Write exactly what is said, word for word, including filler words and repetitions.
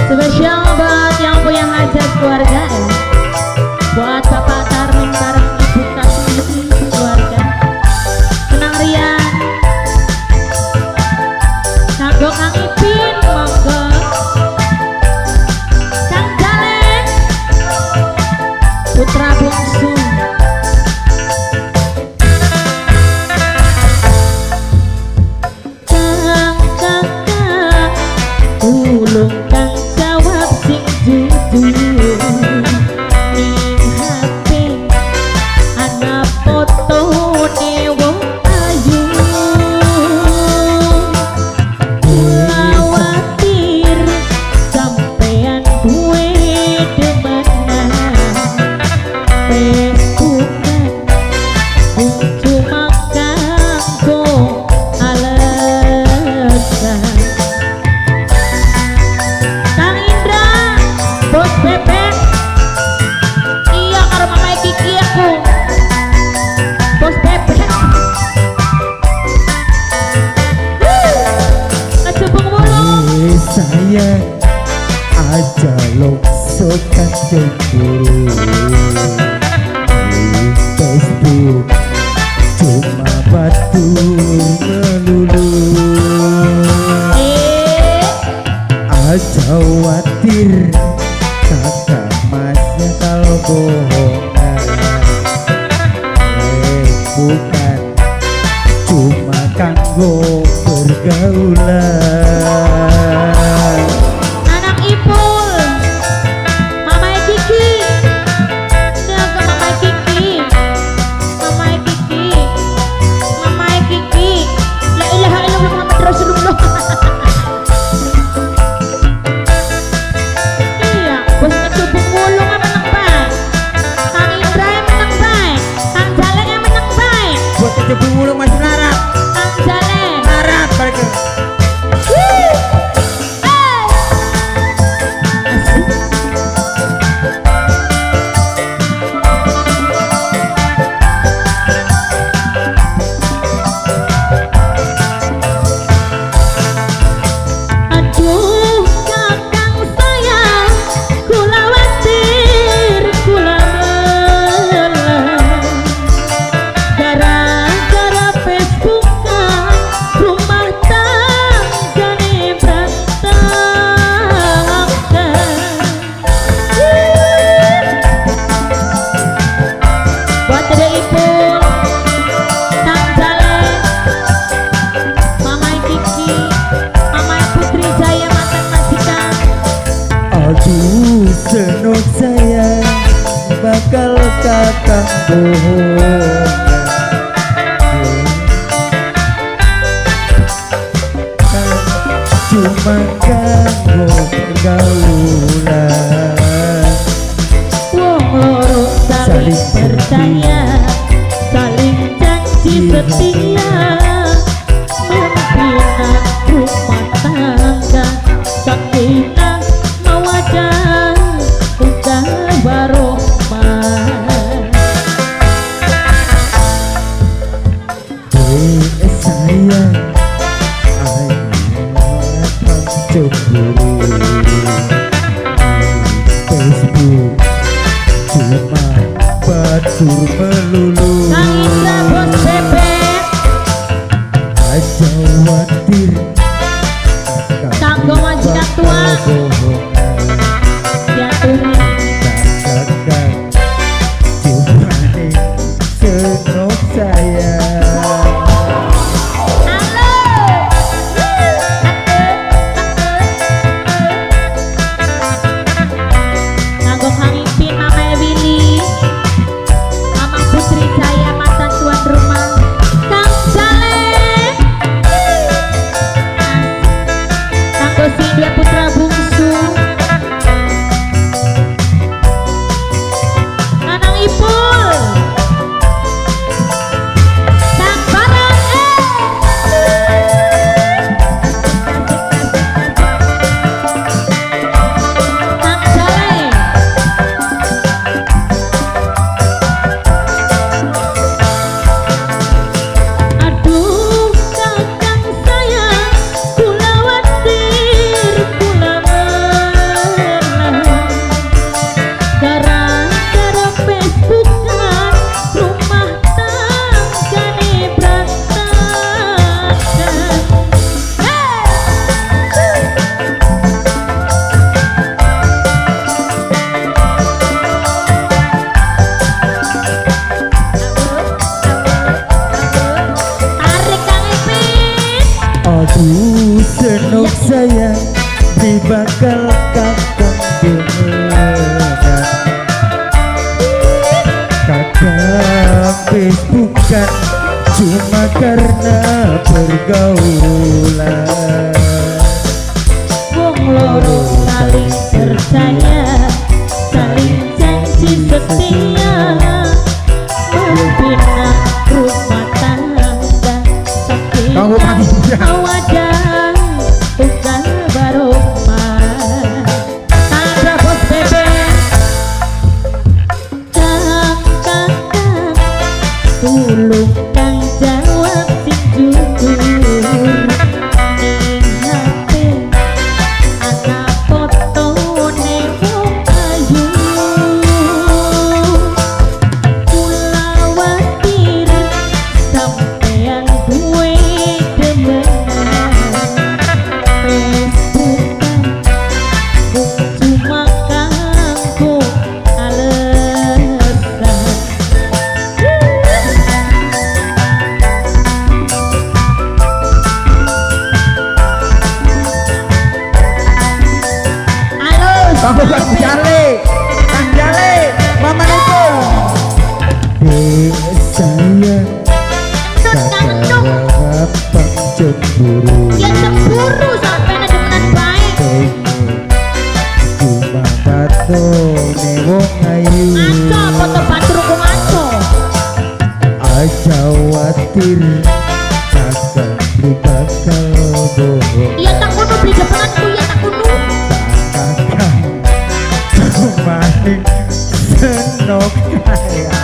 Spesial buat yang punya hajat keluarga ya. Buat Bapak Tarmin bareng Ibu Tasmi keluarga. Senang Rian. Kanggo Kang Ipin monggo. Kang Jalen. Putra bungsu. Kang kakak ulung kang jawab sing jujur. Ning hati ana fotone wong ayu. Kulawatir sampean duwe demenan. Facebookan wong cuma kanggo alasan. Kang Indra, Bos Bebek. Iya karo Mama Kiki aku. Bos Bebek. Ngejebung mulu. Eh, saya aja loksokan cemburu di Facebook cuma batur melulu. Eh, Aja khawatir kakak masnya kalau bohongan. Eh, bukan cuma kanggo pergaulan. anak Ipul. Mama Kiki. Jaga Mama Kiki. Mama Kiki. Mama Kiki. La ilaha illallah Muhammad Rasulullah. Iya, bos ngecubung mulu nggak menang baik. Kang Indra yang menang baik. Kang Jalen yang menang baik. Buat kejebung mulu masih larat. Kang Jalen. Larat balik ke. Wih. Eh. Asik. Aduh kakang sayang, kula watir, kula lelah. Gara-gara Facebookan rumah tanggane berantakan. Buat Dede Ipul, Kang Jalen, Mama Kiki, Mama Putri Jaya mantan majikan. Aduh senok saya bakal kakak bohongan. Cuma kanggo pergaulan. Wong loro saling Saling percaya, saling janji setia, membina rumah tangga, sakinah mawaddah, udah warohmah. Eh sayang, ayat cemburu Facebook cuma batur melulu. Kang Indra, Bos Bebek. Aja khawatir Kanggo majikan tua. Diaturi. kakak cuma senok saya. Halo. Kanggo Kang Ipin, Mama Willy, Mama Putri Jaya mantan tuan rumah. Kang Jalen. Kanggo Sindia putra bungsu. Anang Ipul. cuma karena pergaulan. Wong loro saling percaya, saling janji setia, membina rumah tangga sakinah mawaddah ugal barokah. Ada bos bebek kang kang kang tulung kang jawab sing jujur ning hati anak fotone wong ayu. Kula watir sampeyan duwe demenan Facebookan mung cuma kanggo alesan. Bagus Kang Jale, Kang Jale, Mama Niko. Dek saya kakak cemburu. Ya cemburu sampai ada demenan baik. Cuma tato newong ayu. Ngaco foto batur ku ngaco. Aja watir kakak lu bakal bohong. Iya tak kudu beli demenanku, ya tak kudu. Kakak maning senok kaya